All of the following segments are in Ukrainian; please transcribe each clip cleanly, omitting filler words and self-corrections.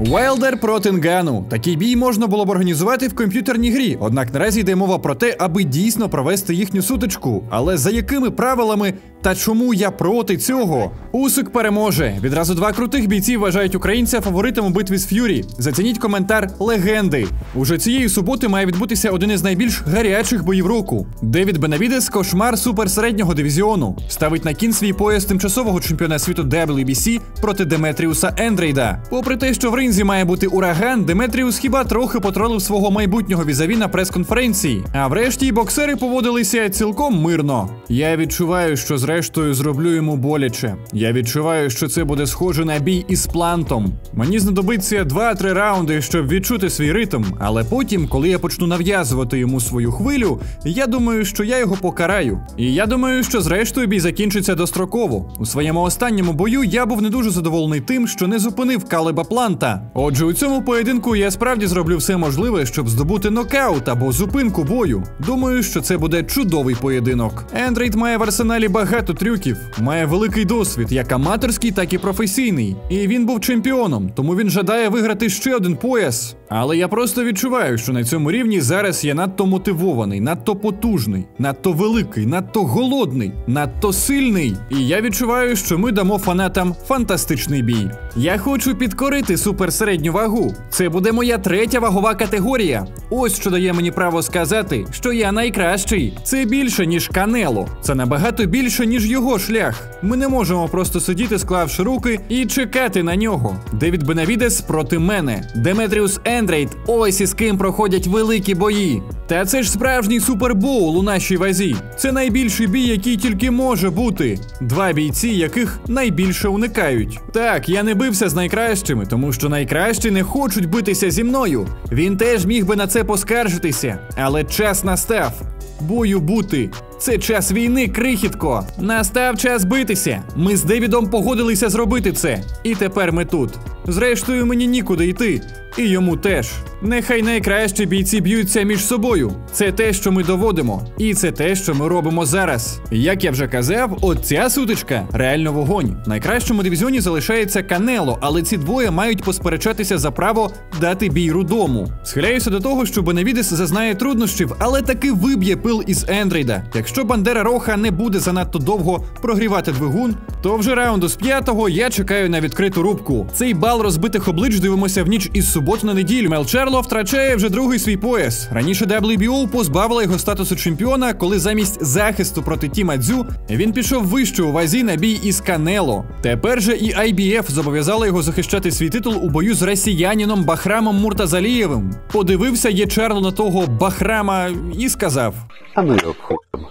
Уайлдер проти Нгану. Такий бій можна було б організувати в комп'ютерній грі, однак наразі йде мова про те, аби дійсно провести їхню сутичку. Але за якими правилами та чому я проти цього? Усик переможе. Відразу два крутих бійці вважають українця фаворитом у битві з Ф'юрі. Зацініть коментар легенди. Уже цієї суботи має відбутися один із найбільш гарячих боїв року. Девід Бенавідес – кошмар суперсереднього дивізіону. Ставить на кін свій пояс тимчасового чемпіона світу WBC проти Деметріуса Ендрейда. Попри те, що в ринзі має бути ураган, Деметріус хіба трохи потролив свого майбутнього візаві на прес-конференції. А врешті боксери поводилися цілком мирно. Я відчуваю, що зрештою зроблю йому боляче. Я відчуваю, що це буде схоже на бій із Плантом. Мені знадобиться 2-3 раунди, щоб відчути свій ритм, але потім, коли я почну нав'язувати йому свою хвилю, я думаю, що я його покараю. І я думаю, що зрештою бій закінчиться достроково. У своєму останньому бою я був не дуже задоволений тим, що не зупинив Калеба Планта. Отже, у цьому поєдинку я справді зроблю все можливе, щоб здобути нокаут або зупинку бою. Думаю, що це буде чудовий поєдинок. Ендрейд має в арсеналі багато трюків, має великий досвід, як аматорський, так і професійний. І він був чемпіоном, тому він жадає виграти ще один пояс. Але я просто відчуваю, що на цьому рівні зараз я надто мотивований, надто потужний, надто великий, надто голодний, надто сильний. І я відчуваю, що ми дамо фанатам фантастичний бій. Я хочу підкорити суперсередню вагу. Це буде моя третя вагова категорія. Ось що дає мені право сказати, що я найкращий. Це більше, ніж Канело. Це набагато більше, ніж його шлях. Ми не можемо просто сидіти, склавши руки, і чекати на нього. Девід Бенавідес проти мене. Деметріус Ендрейд. Ось із ким проходять великі бої. Та це ж справжній супербоул у нашій вазі. Це найбільший бій, який тільки може бути. Два бійці, яких найбільше уникають. Так, я не бився з найкращими, тому що найкращі не хочуть битися зі мною. Він теж міг би на це поскаржитися. Але час настав. Бою бути. Це час війни, крихітко. Настав час битися. Ми з Девідом погодилися зробити це. І тепер ми тут. Зрештою, мені нікуди йти. І йому теж. Нехай найкращі бійці б'ються між собою. Це те, що ми доводимо. І це те, що ми робимо зараз. Як я вже казав, от ця сутичка реально вогонь. В найкращому дивізіоні залишається Канело, але ці двоє мають посперечатися за право дати бій Рудому. Схиляюся до того, що Бенавідес зазнає труднощів, але таки виб'є пил із Ендрейда. Якщо Бандера Роха не буде занадто довго прогрівати двигун, то вже раунду з 5-го я чекаю на відкриту рубку. Цей бал розбитих облич дивимося в ніч із суботи на неділю. Мел Чарло втрачає вже другий свій пояс. Раніше WBO позбавила його статусу чемпіона, коли замість захисту проти Тіма Цзю він пішов вище у вазі на бій із Канело. Тепер же і IBF зобов'язала його захищати свій титул у бою з росіянином Бахрамом Муртазалієвим. Подивився Є Чарло на того Бахрама і сказав: "А ну його хуй.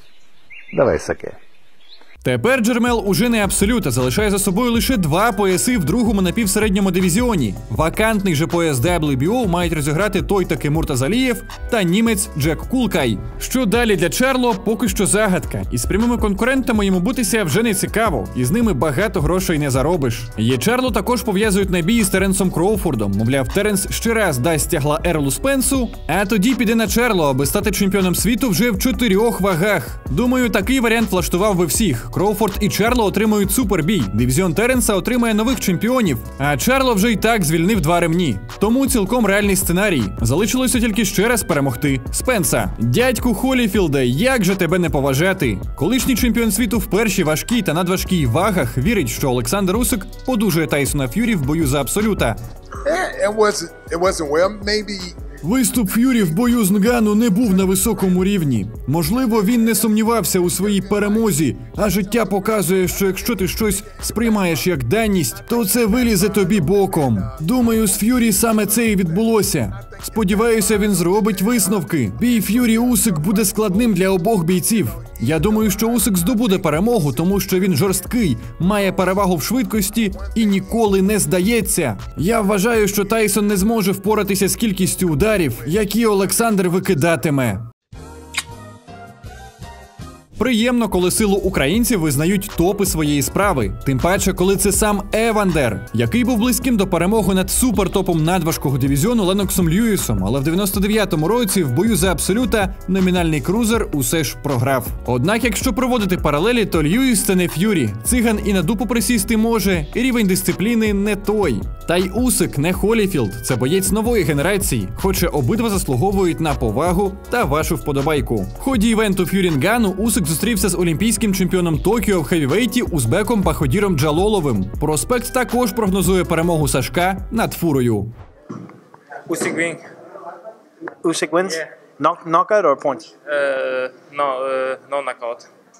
Давай саке". Тепер Джермел уже не абсолют, а залишає за собою лише 2 пояси в другому напівсередньому дивізіоні. Вакантний же пояс WBO мають розіграти той таки Муртазалієв та німець Джек Кулкай. Що далі для Чарло, поки що загадка. І з прямими конкурентами йому битися вже не цікаво, і з ними багато грошей не заробиш. Є Чарло також пов'язують на бій з Теренсом Кроуфордом. Мовляв, Теренс ще раз дасть тягла Ерлу Спенсу, а тоді піде на Чарло, аби стати чемпіоном світу вже в 4 вагах. Думаю, такий варіант влаштував би всіх. Кроуфорд і Чарло отримують супербій. Дивізіон Теренса отримає нових чемпіонів, а Чарло вже й так звільнив 2 ремні. Тому цілком реальний сценарій. Залишилося тільки ще раз перемогти Спенса. Дядьку Холіфілде, як же тебе не поважати? Колишній чемпіон світу в першій важкій та надважкій вагах вірить, що Олександр Усик подужує Тайсона Ф'юрі в бою за абсолюта. Виступ Ф'юрі в бою з Нгану не був на високому рівні. Можливо, він не сумнівався у своїй перемозі, а життя показує, що якщо ти щось сприймаєш як даність, то це вилізе тобі боком. Думаю, з Ф'юрі саме це і відбулося. Сподіваюся, він зробить висновки. Бій Ф'юрі-Усик буде складним для обох бійців. Я думаю, що Усик здобуде перемогу, тому що він жорсткий, має перевагу в швидкості і ніколи не здається. Я вважаю, що Тайсон не зможе впоратися з кількістю ударів, які Олександр викидатиме. Приємно, коли силу українців визнають топи своєї справи. Тим паче, коли це сам Евандер, який був близьким до перемоги над супертопом надважкого дивізіону Леноксом Льюісом, але в 99-му році в бою за Абсолюта номінальний крузер усе ж програв. Однак, якщо проводити паралелі, то Льюіс – це не Ф'юрі. Циган і на дупу присісти може, і рівень дисципліни не той. Та й Усик не Холіфілд, це боєць нової генерації, хоча обидва заслуговують на повагу та вашу вподобайку. В ході івенту Ф'юрі Нгану Усик зустрівся з олімпійським чемпіоном Токіо в хевівейті узбеком Баходіром Джалоловим. Проспект також прогнозує перемогу Сашка над Фурою. Usyk win. Usyk wins? Yeah. Knockout or points? No knockout.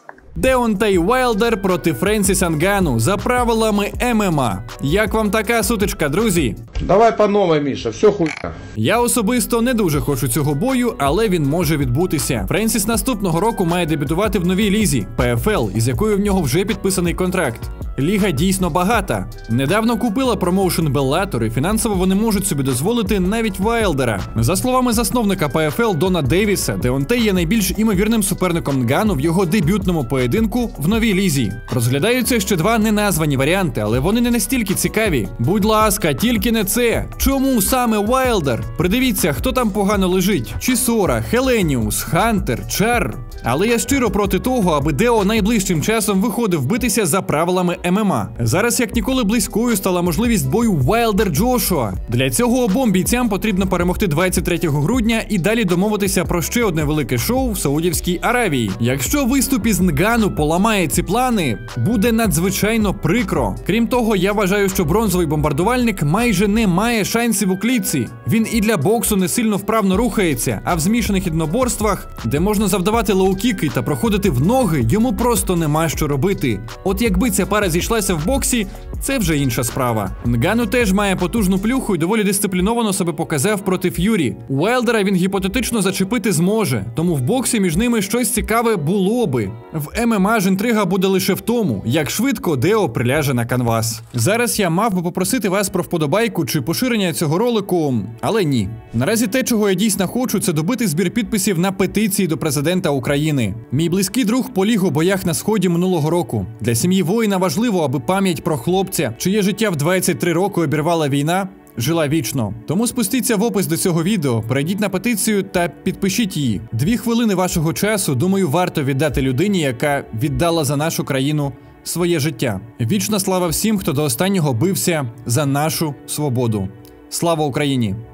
Деонтей Уайлдер проти Френсіса Нгану за правилами ММА. Як вам така сутичка, друзі? Давай по новой, Миша, все хуйня. Я особисто не дуже хочу цього бою, але він може відбутися. Френсіс наступного року має дебютувати в новій лізі – ПФЛ, із якою в нього вже підписаний контракт. Ліга дійсно багата. Недавно купила промоушен Беллатор, і фінансово вони можуть собі дозволити навіть Вайлдера. За словами засновника ПФЛ Дона Девіса, Деонтей є найбільш імовірним суперником Нгану в його дебютному поєдинку в новій лізі. Розглядаються ще два неназвані варіанти, але вони не настільки цікаві. Будь ласка, тільки не це. Чому саме Вайлдер? Придивіться, хто там погано лежить. Чісора, Хеленіус, Хантер, Чар. Але я щиро проти того, аби Део найближчим часом виходив битися за правилами ММА. Зараз як ніколи близькою стала можливість бою Вайлдер-Джошуа. Для цього обом бійцям потрібно перемогти 23 грудня і далі домовитися про ще одне велике шоу в Саудівській Аравії. Якщо виступ із Нгану поламає ці плани, буде надзвичайно прикро. Крім того, я вважаю, що бронзовий бомбардувальник майже не має шансів у клітці. Він і для боксу не сильно вправно рухається, а в змішаних єдиноборствах, де можна завдавати лоу-кіки та проходити в ноги, йому просто нема що робити. От якби ця пара зійшлася в боксі, це вже інша справа. Нгану теж має потужну плюху і доволі дисципліновано себе показав проти Ф'юрі. Уайлдера він гіпотетично зачепити зможе, тому в боксі між ними щось цікаве було би. В ММА ж інтрига буде лише в тому, як швидко Део приляже на канвас. Зараз я мав би попросити вас про вподобайку чи поширення цього ролику, але ні. Наразі те, чого я дійсно хочу, це добити збір підписів на петиції до президента України. Мій близький друг поліг у боях на сході минулого року. Для сім'ї воїна важливо, аби пам'ять про хлопця, чиє життя в 23 роки обірвала війна, жила вічно. Тому спустіться в опис до цього відео, перейдіть на петицію та підпишіть її. 2 хвилини вашого часу, думаю, варто віддати людині, яка віддала за нашу країну своє життя. Вічна слава всім, хто до останнього бився за нашу свободу. Слава Україні!